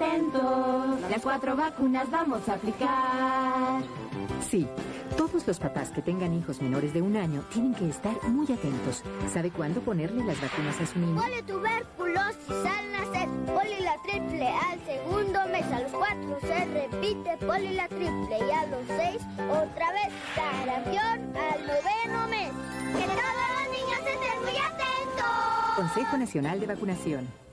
atentos. Las 4 vacunas vamos a aplicar. Sí, todos los papás que tengan hijos menores de 1 año tienen que estar muy atentos. ¿Sabe cuándo ponerle las vacunas a su niño? Poliotuberculosis al nacer, poli la triple al segundo mes, a los 4 se repite poli la triple y a los 6 otra vez, sarampión al 9º mes. ¡Que todos los niños estén muy atentos! Consejo Nacional de Vacunación.